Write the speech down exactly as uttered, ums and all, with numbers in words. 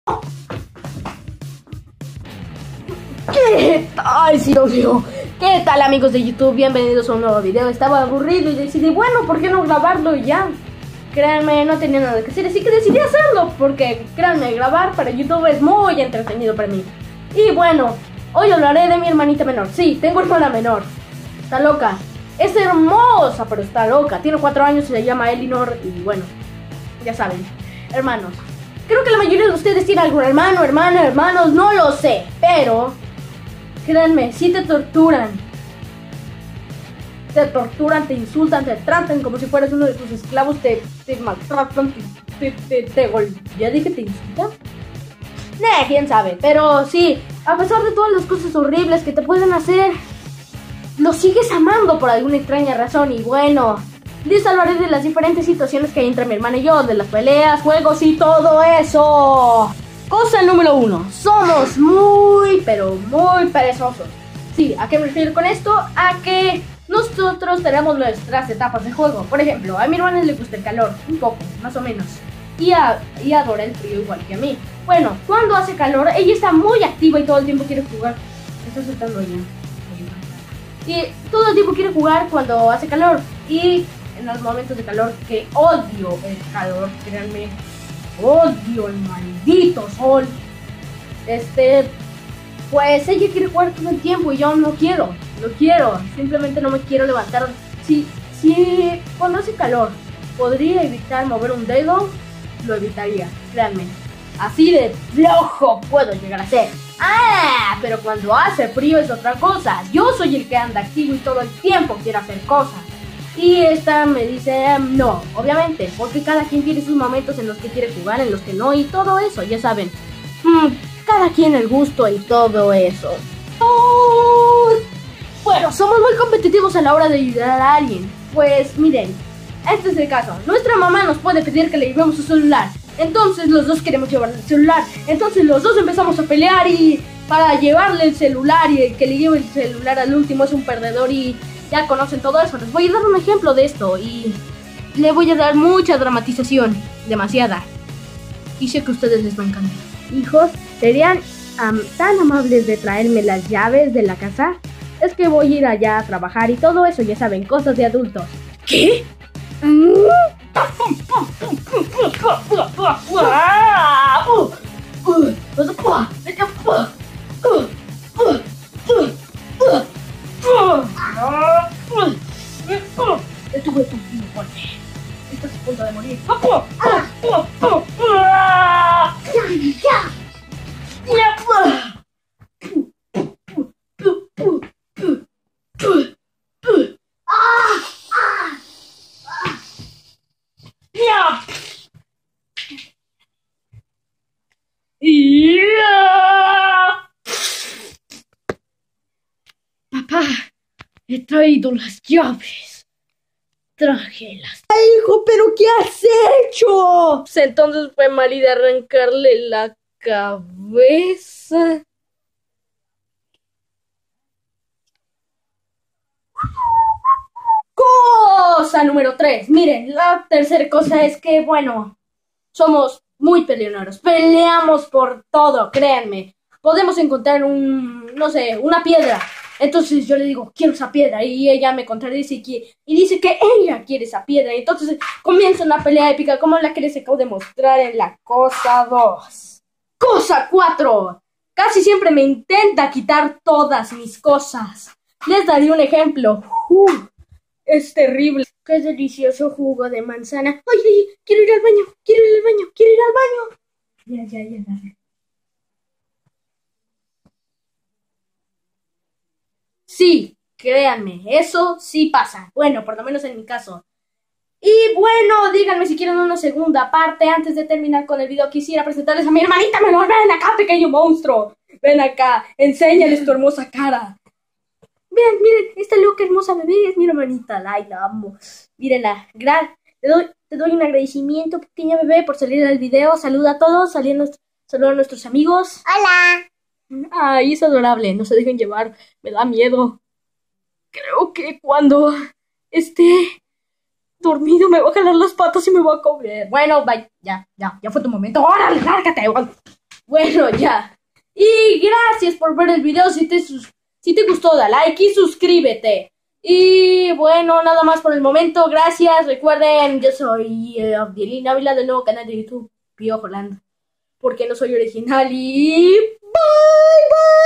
¿Qué tal, sí, obvio? ¿Qué tal, amigos de YouTube? Bienvenidos a un nuevo video. Estaba aburrido y decidí, bueno, ¿por qué no grabarlo y ya? Créanme, no tenía nada que hacer, así que decidí hacerlo. Porque, créanme, grabar para YouTube es muy entretenido para mí. Y bueno, hoy hablaré de mi hermanita menor. Sí, tengo hermana menor. Está loca. Es hermosa, pero está loca. Tiene cuatro años y se llama Elinor. Y bueno, ya saben, hermanos. Creo que la mayoría de ustedes tienen algún hermano, hermana, hermanos, no lo sé. Pero, créanme, si te torturan. Te torturan, te insultan, te tratan como si fueras uno de tus esclavos, te, te maltratan, te, te, te, te gol... ¿Ya dije te insultan? Nah, quién sabe, pero sí, a pesar de todas las cosas horribles que te pueden hacer, lo sigues amando por alguna extraña razón. Y bueno, les hablaré de las diferentes situaciones que hay entre mi hermana y yo, de las peleas, juegos y todo eso. Cosa número uno, somos muy, pero muy perezosos. Sí, ¿a qué me refiero con esto? A que nosotros tenemos nuestras etapas de juego. Por ejemplo, a mi hermana le gusta el calor, un poco, más o menos. Y, a, y adora el frío igual que a mí. Bueno, cuando hace calor, ella está muy activa y todo el tiempo quiere jugar. Está soltando ella. Y todo el tiempo quiere jugar cuando hace calor. Y en los momentos de calor, que odio el calor, créanme. Odio el maldito sol. Este... Pues ella quiere jugar todo el tiempo y yo no quiero, no quiero, simplemente no me quiero levantar. Si, si cuando hace calor podría evitar mover un dedo, lo evitaría, créanme. Así de flojo puedo llegar a ser. Ah, pero cuando hace frío es otra cosa. Yo soy el que anda activo y todo el tiempo quiere hacer cosas. Y esta me dice no, obviamente, porque cada quien tiene sus momentos en los que quiere jugar, en los que no, y todo eso, ya saben. Hmm. Cada quien el gusto y todo eso. Oh, bueno, somos muy competitivos a la hora de ayudar a alguien. Pues miren, este es el caso. Nuestra mamá nos puede pedir que le llevemos su celular. Entonces los dos queremos llevarle el celular. Entonces los dos empezamos a pelear y para llevarle el celular, y el que le lleve el celular al último es un perdedor y ya conocen todo eso. Les voy a dar un ejemplo de esto y le voy a dar mucha dramatización, demasiada. Y sé que a ustedes les va a encantar. Hijos, ¿serían um, tan amables de traerme las llaves de la casa? Es que voy a ir allá a trabajar y todo eso, ya saben, cosas de adultos. ¿Qué? Mm. Estuve contigo, fuerte. Estás a punto de morir. Papá, he traído las llaves. Traje las... ¡Ay, hijo, pero qué has hecho! Pues entonces fue mal idea arrancarle la cabeza. Cosa número tres. Miren, la tercera cosa es que, bueno, somos muy peleoneros. Peleamos por todo, créanme. Podemos encontrar un, no sé, una piedra. Entonces yo le digo, quiero esa piedra. Y ella me contradice y, y dice que ella quiere esa piedra. Y entonces comienza una pelea épica como la que les acabo de mostrar en la cosa dos. Cosa cuatro. Casi siempre me intenta quitar todas mis cosas. Les daré un ejemplo. Uh, es terrible. Qué delicioso jugo de manzana. Ay, ay, quiero ir al baño, quiero ir al baño, quiero ir al baño. Ya, ya, ya, ya. Sí, créanme, eso sí pasa. Bueno, por lo menos en mi caso. Y bueno, díganme si quieren una segunda parte. Antes de terminar con el video, quisiera presentarles a mi hermanita menor. Ven acá, pequeño monstruo. Ven acá, enséñales tu hermosa cara. Miren, miren, esta loca hermosa bebé es mi hermanita. Ay, la amo. Mírenla. Gra te, doy, te doy un agradecimiento, pequeña bebé, por salir al video. Saluda a todos, saluda a nuestros amigos. Hola. Ay, es adorable, no se dejen llevar, me da miedo. Creo que cuando esté dormido me va a jalar las patas y me va a comer. Bueno, bye, ya, ya, ya fue tu momento. ¡Órale, lárgate! Bueno, ya. Y gracias por ver el video. Si te, si te gustó, da like y suscríbete. Y bueno, nada más por el momento. Gracias. Recuerden, yo soy eh, Abdielín Ávila del nuevo canal de YouTube Pío Holland. Porque no soy original y... ¡Bye, bye!